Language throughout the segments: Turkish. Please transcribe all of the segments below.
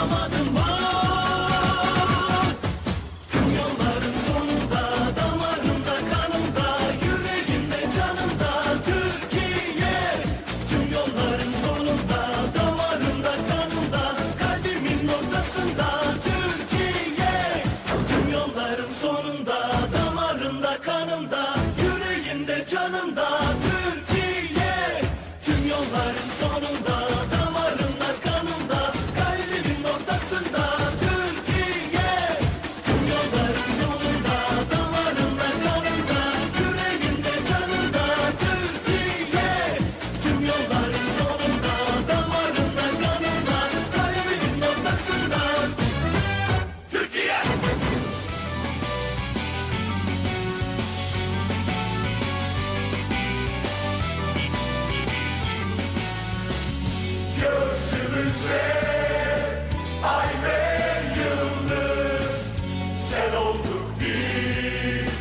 damadım var. Tüm yolların sonunda, damarımda, kanımda, yüreğimde, canımda Türkiye. Tüm yolların sonunda, damarımda, kanımda, kalbimin ortasında Türkiye. Tüm yolların sonunda, damarımda, kanımda, yüreğimde, canımda Türkiye. Tüm yolların sonunda, damarımda, kanımda, kalbimin ortasında Türkiye. Tüm yolların sonunda, damarımda, kanımda, yüreğimde, canımda Türkiye. Tüm yolların sonunda, damarımda, kanımda, kalbimin ortasında Türkiye. Göğsümüzde ay ve yıldız, sen olduk biz,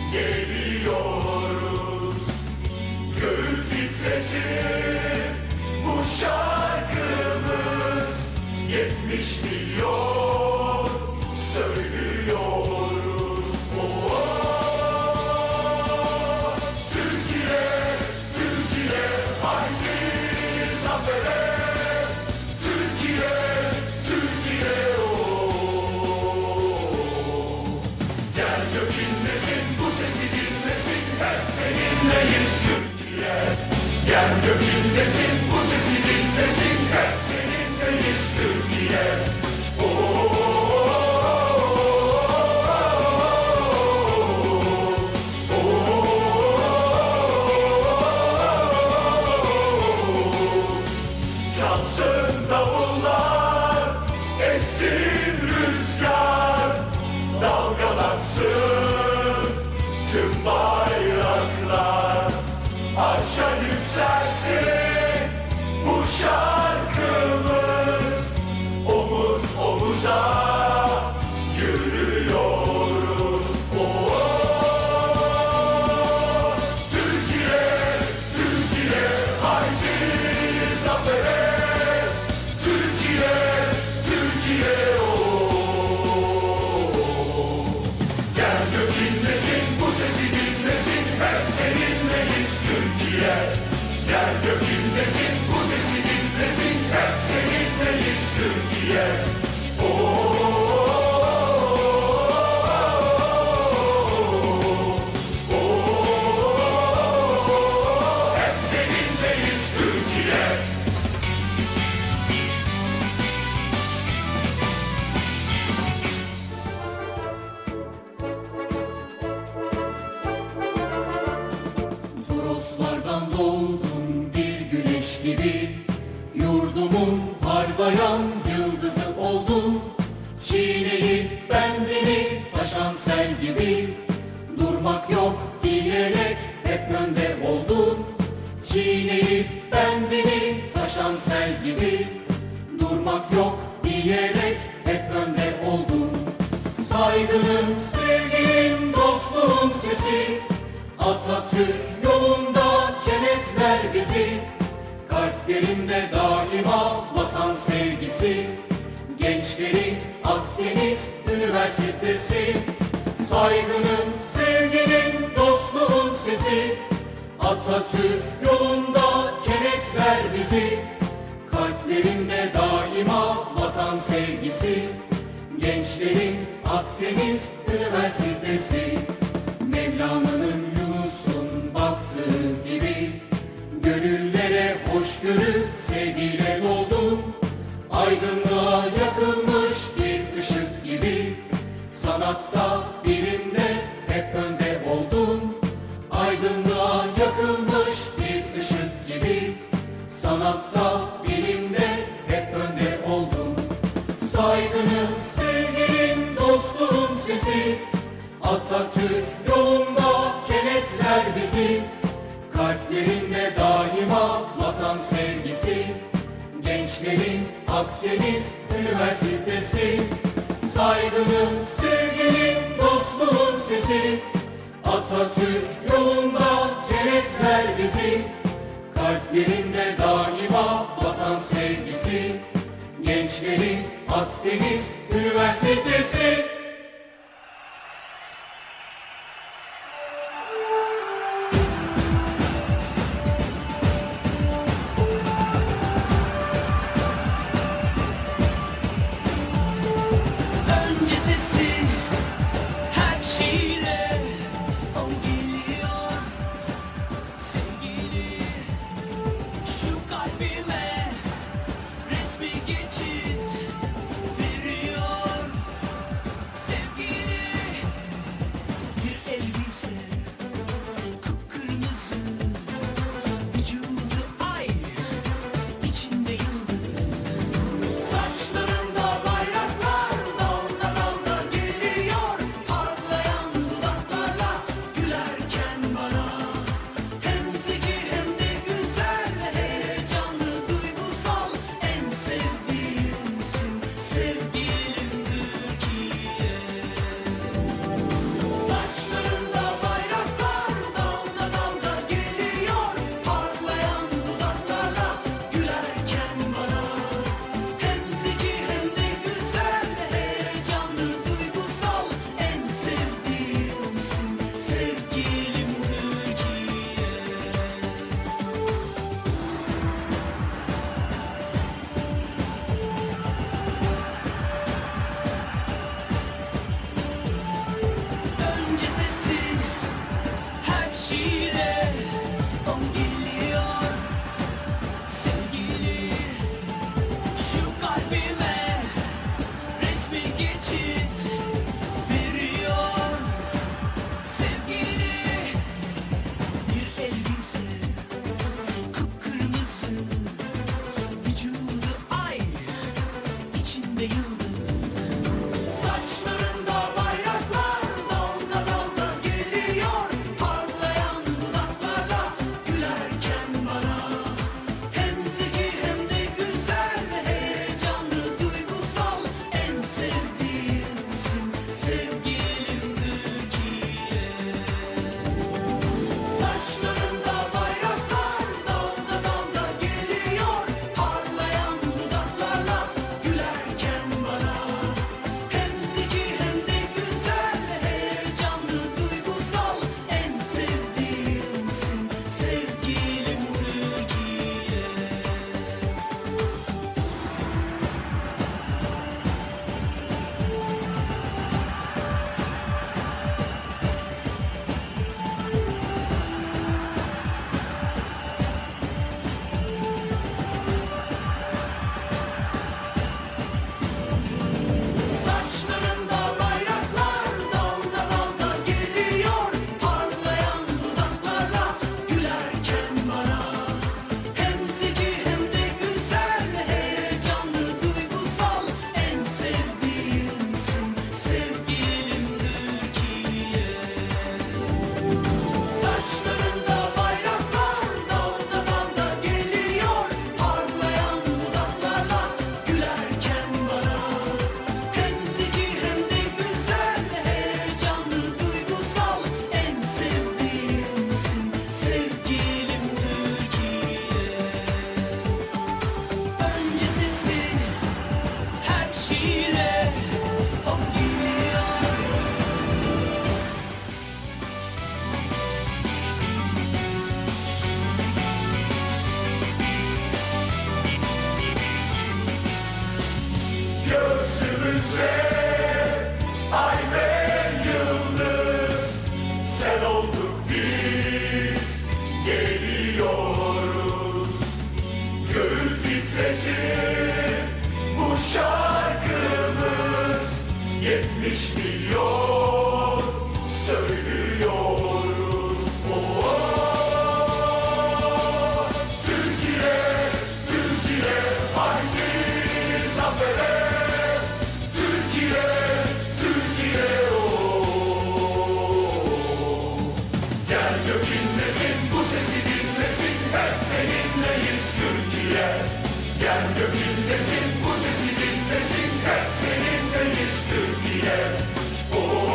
geliyoruz. Göğü titretir bu şarkımız, 70 milyon söylüyoruz. Oh, Türkiye, Türkiye, haydi zafere. Türkiye, Türkiye, oh. Gel gök inlesin, bu sesi dinlesin, hep seninleyiz Türkiye. Gel gök inlesin, bu sesi dinlesin, hep seninleyiz Türkiye. Oh, oh, oh, çalsın davullar, essin rüzgar, dalgalansın tüm bayraklar, arşa yükselsin bu şarkımız, omuz omuza yürüyoruz. Oh, Türkiye, Türkiye, haydi zafere. Türkiye, Türkiye, oh. Gel gök inlesin, bu sesi dinlesin, hep seninleyiz Türkiye. Gel gök inlesin, bu sesi dinlesin, hep seninleyiz Türkiye. Oh, oh, oh, hep seninleyiz Türkiye. Toroslardan doğdum bir güneş gibi, yurdumun parlayan yıldızı oldum. Çiğneyip bendini taşan sel gibi, durmak yok diyerek hep önde oldum. Çiğneyip bendini taşan sel gibi, durmak yok diyerek hep önde oldum. Saygının, sevginin, dostluğun sesi, Atatürk yolunda kenetler bizi. Kalplerinde daima vatan sevgisi, gençlerin Akdeniz Üniversitesi. Saygının, sevginin, dostluğun sesi, Atatürk yolunda kenetler bizi. Kalplerinde daima vatan sevgisi, gençlerin Akdeniz Üniversitesi. Mevlana'nın Yunus'un baktığı gibi, gönüllere hoşgörü sevgiyle doldum. Aydınlığa yakılmış bir ışık gibi, sanatta bilimde hep önde oldum. Aydınlığa yakılmış bir ışık gibi, sanatta bilimde hep önde oldum. Saygının, sevginin, dostluğun sesi, Atatürk yolunda kenetler bizi. Kalplerinde daima vatan sevgisi, gençlerin Akdeniz Üniversitesi. Saygının, sevginin, dostluğun sesi, Atatürk yolunda kenetler bizi. Kalplerinde daima vatan sevgisi, gençlerin Akdeniz Üniversitesi. Gökündesin, bu sesi dinlesin, hep seninleyiz Türkiye.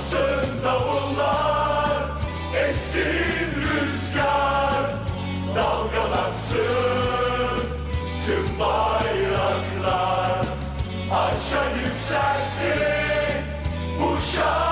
çalsın davullar, essin rüzgar, dalgalansın tüm bayraklar, arşa yükselsin bu şarkı.